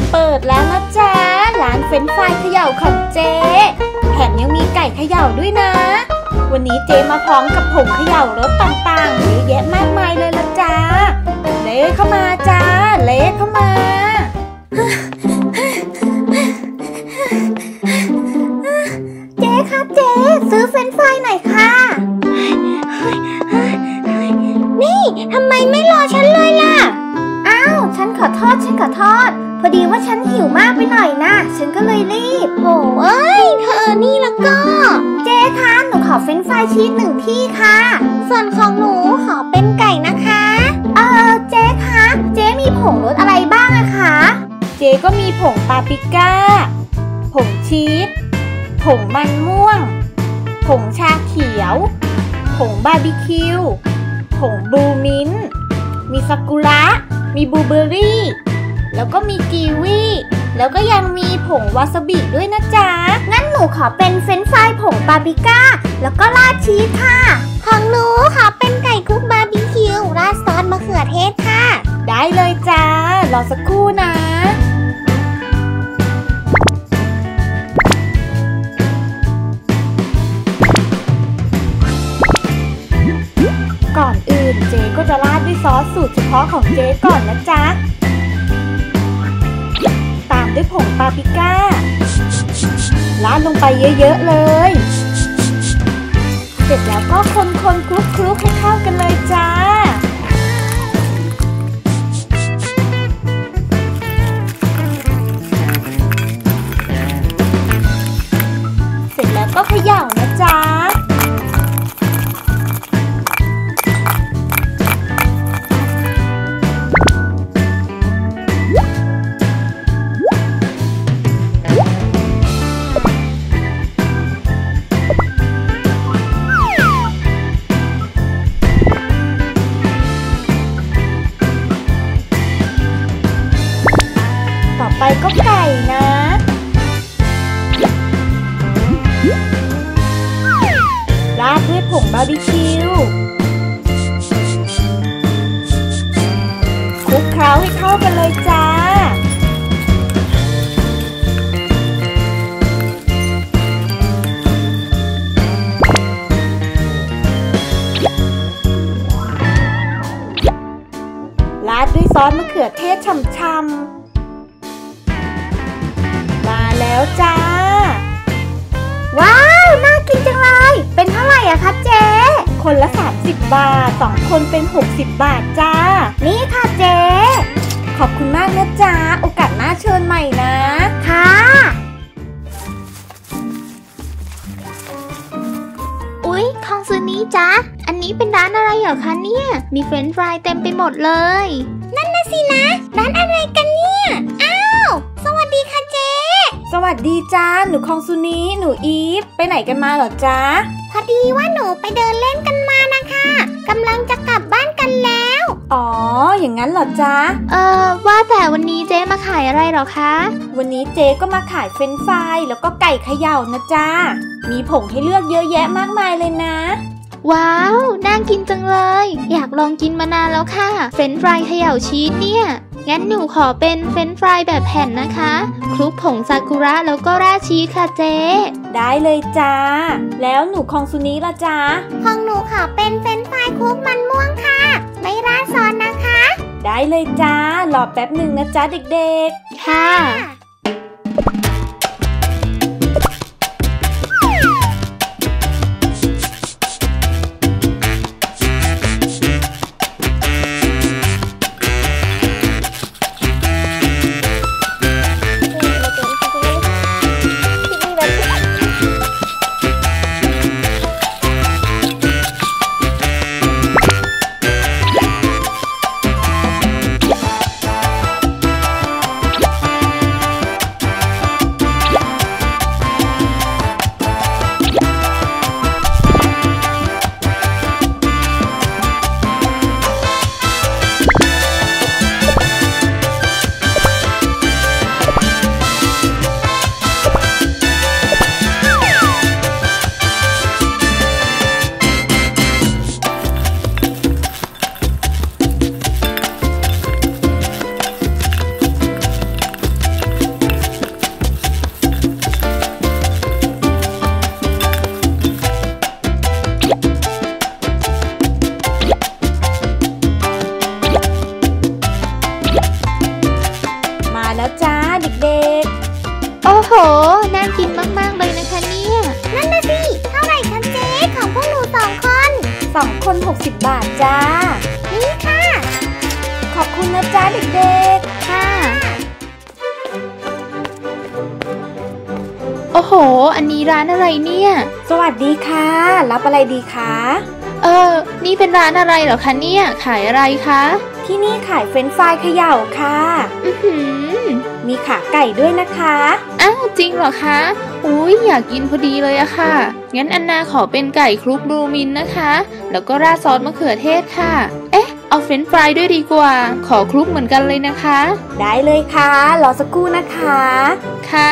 เปิดแล้วนะจ๊ะร้านเฟรนช์ฟรายเขย่าของเจ๊แถมยังมีไก่เขย่าด้วยนะวันนี้เจ๊มาพร้อมกับผงเขย่ารสต่างๆเยอะแยะมากมายเลยละจ๊ะเละเข้ามาจ้าเละเข้ามาเจ๊ครับเจ๊ซื้อเฟรนช์ฟรายหน่อยค่ะนี่ทำไมไม่รอฉันเลยล่ะอ้าวฉันขอโทษพอดีว่าฉันหิวมากไปหน่อยนะฉันก็เลยรีบโอ้ยเธอนี่แล้วก็เจ๊คะหนูขอเฟรนช์ฟรายชีส1ที่ค่ะส่วนของหนูขอเป็นไก่นะคะเจ๊คะเจ๊มีผงรสอะไรบ้างอะคะเจ๊ก็มีผงปาปริก้าผงชีสผงมันม่วงผงชาเขียวผงบาร์บีคิวผงบลูมิ้นท์มีซากุระมีบลูเบอร์รี่แล้วก็มีกีวีแล้วก็ยังมีผงวาซาบิด้วยนะจ๊ะงั้นหนูขอเป็นเฟรนช์ฟรายผงปาปริก้าแล้วก็ราดชีสค่ะของหนูขอเป็นไก่คลุกบาร์บีคิวราดซอสมะเขือเทศค่ะได้เลยจ้ารอสักครู่นะก่อนอื่นเจ๊ก็จะราดด้วยซอสสูตรเฉพาะของเจ๊ก่อนนะจ๊ะตามด้วยผงปาปริก้าราดลงไปเยอะๆเลยเสร็จแล้วก็คนๆคลุกๆให้เข้ากันเลยจ้าเสร็จแล้วก็เขย่านะจ๊ะไปก็ไก่นะราดด้วยผงบาร์บีคิวคลุกเคล้าให้เข้ากันเลยจ้าราดด้วยซอสมะเขือเทศฉ่ำๆมาแล้วจ้าว้าวน่ากินจังเลยเป็นเท่าไหร่อะคะเจ๊คนละ30 บาท2คนเป็น60 บาทจ้านี่ค่ะเจ๊ขอบคุณมากนะจ๊ะโอกาสหน้าเชิญใหม่นะค่ะอุ๊ยของซื้อนี้จ๊ะอันนี้เป็นร้านอะไรเหรอคะเนี่ยมีเฟรนช์ฟรายเต็มไปหมดเลยนั่นน่ะสินะร้านอะไรกันเนี่ยอ้าวสวัสดีค่ะเจ๊สวัสดีจ้าหนูคองซูนีหนูอีฟไปไหนกันมาเหรอจ๊ะพอดีว่าหนูไปเดินเล่นกันมานะคะกำลังจะกลับบ้านกันแล้วอ๋ออย่างนั้นเหรอจ๊ะว่าแต่วันนี้เจ๊มาขายอะไรเหรอคะวันนี้เจ๊ก็มาขายเฟรนช์ฟรายแล้วก็ไก่เขย่านะจ๊ะมีผงให้เลือกเยอะแยะมากมายเลยนะว้าวน่ากินจังเลยอยากลองกินมานานแล้วค่ะเฟรนช์ฟรายเขย่าชีสเนี่ยงั้นหนูขอเป็นเฟรนช์ฟรายแบบแผ่นนะคะคลุกผงซากุระแล้วก็ราดชีสค่ะเจ๊ได้เลยจ้าแล้วหนูคองซูนีล่ะจ้าของหนูขอเป็นเฟรนช์ฟรายคลุกมันม่วงค่ะไม่ราดซอสนะคะได้เลยจ้ารอแป๊บหนึ่งนะจ๊ะเด็กๆค่ะแล้วจ้าเด็กๆโอ้โหน่ากินมากๆเลยนะคะเนี่ยนั่นน่ะสิเท่าไหร่คะเจ๊ของพวกหนู2 คน 2 คน60 บาทจ้านี่ค่ะขอบคุณนะจ้าเด็กๆค่ะโอ้โหอันนี้ร้านอะไรเนี่ยสวัสดีค่ะรับอะไรดีคะนี่เป็นร้านอะไรเหรอคะเนี่ยขายอะไรคะที่นี่ขายเฟรนช์ฟรายเขย่าค่ะมีขาไก่ด้วยนะคะอ้าวจริงเหรอคะอุ๊ยอยากกินพอดีเลยอะค่ะงั้นอันนาขอเป็นไก่คลุกบลูมินนะคะแล้วก็ราดซอสมะเขือเทศค่ะเอาเฟรนช์ฟรายด้วยดีกว่าขอคลุกเหมือนกันเลยนะคะได้เลยค่ะรอสักครู่นะคะค่ะ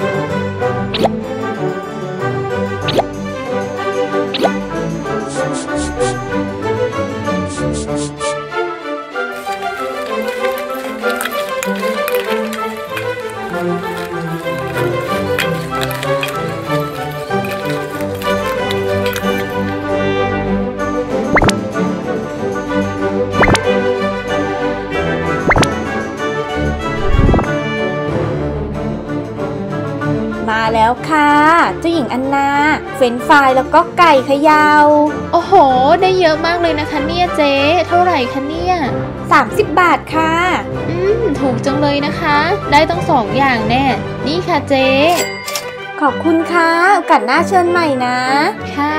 มาแล้วค่ะเจ้าหญิงอันนาเฟรนช์ฟรายแล้วก็ไก่เขย่าโอ้โหได้เยอะมากเลยนะคะเนี่ยเจ๊เท่าไหร่คะเนี่ย 30 บาทค่ะถูกจังเลยนะคะได้ต้อง2 อย่างแน่นี่ค่ะเจ๊ขอบคุณค่ะโอกาสหน้าเชิญใหม่นะค่ะ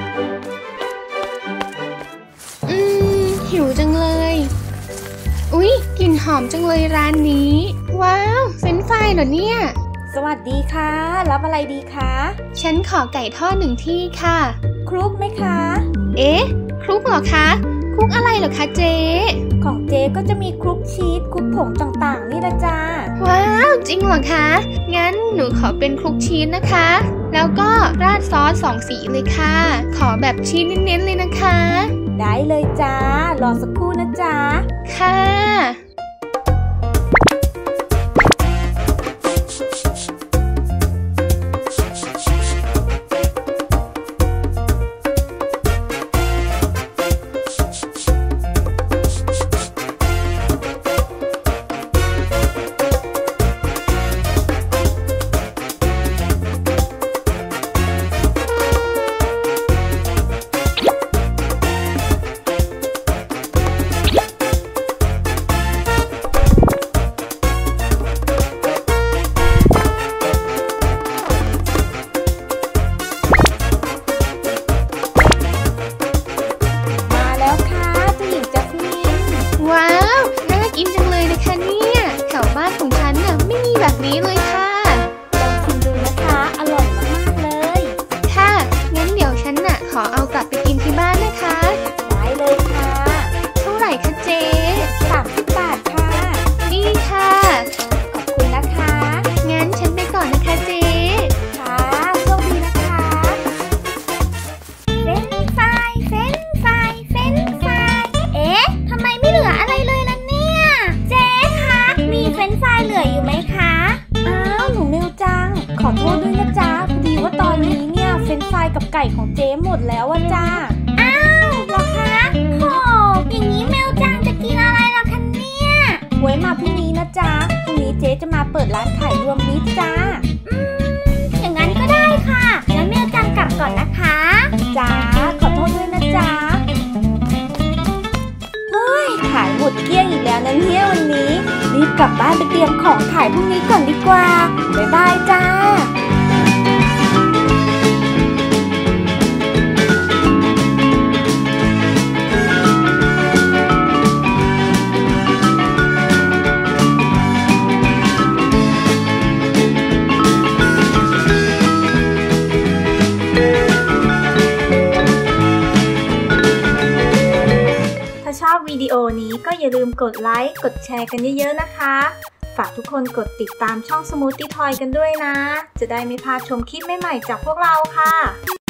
หิวจังเลยอุ๊ยกลิ่นหอมจังเลยร้านนี้ว้าวเฟรนช์ฟรายเหรอเนี่ยสวัสดีค่ะรับอะไรดีคะฉันขอไก่ทอด1 ที่ค่ะคลุกไหมคะคลุกเหรอคะคลุกอะไรเหรอคะเจ๊ของเจ๊ก็จะมีคลุกชีสคลุกผงต่างๆนี่ละจ้าว้าวจริงเหรอคะงั้นหนูขอเป็นคลุกชีสนะคะแล้วก็ราดซอส2 สีเลยค่ะขอแบบชีสเน้นๆเลยนะคะได้เลยจ้ารอสักครู่นะจ๊ะค่ะแบบนี้เลยค่ะลองชิมดูนะคะอร่อยมากๆเลยค่ะงั้นเดี๋ยวฉันขอเอากลับไปกินที่บ้านนะคะได้เลยค่ะเท่าไหร่คะเจ๊ 30 บาทค่ะนี่ค่ะขอบคุณนะคะงั้นฉันไปก่อนนะคะเจ๊ค่ะโชคดีนะคะเฟรนช์ฟรายเฟรนช์ฟรายเฟรนช์ฟรายทำไมไม่เหลืออะไรเลยล่ะเนี่ยเจ๊คะมีเฟรนช์ฟรายเหลืออยู่ไหมคะหนูเมลจังขอโทษด้วยนะจ๊ะพอดีว่าตอนนี้เนี่ยเฟรนช์ฟรายกับไก่ของเจ๊หมดแล้วอะจ้าอ้าวเหรอคะโหอย่างนี้เมลจังจะกินอะไรล่ะคะเนี่ยไว้มาพรุ่งนี้นะจ๊ะพรุ่งนี้เจ๊จะมาเปิดร้านขายรวมมิตรจ้าอย่างนั้นก็ได้ค่ะงั้นเมลจังกลับก่อนนะคะจ้าขอโทษด้วยนะจ๊ะขายหมดเกลี้ยงอีกแล้วนะเนี่ยวันนี้รีบกลับบ้านไปเตรียมของขายพรุ่งนี้ก่อนดีกว่าบ๊ายบายจ้า วิดีโอนี้ก็อย่าลืมกดไลค์กดแชร์กันเยอะๆนะคะฝากทุกคนกดติดตามช่อง Smoothie Toy กันด้วยนะจะได้ไม่พลาดชมคลิปใหม่ๆจากพวกเราค่ะ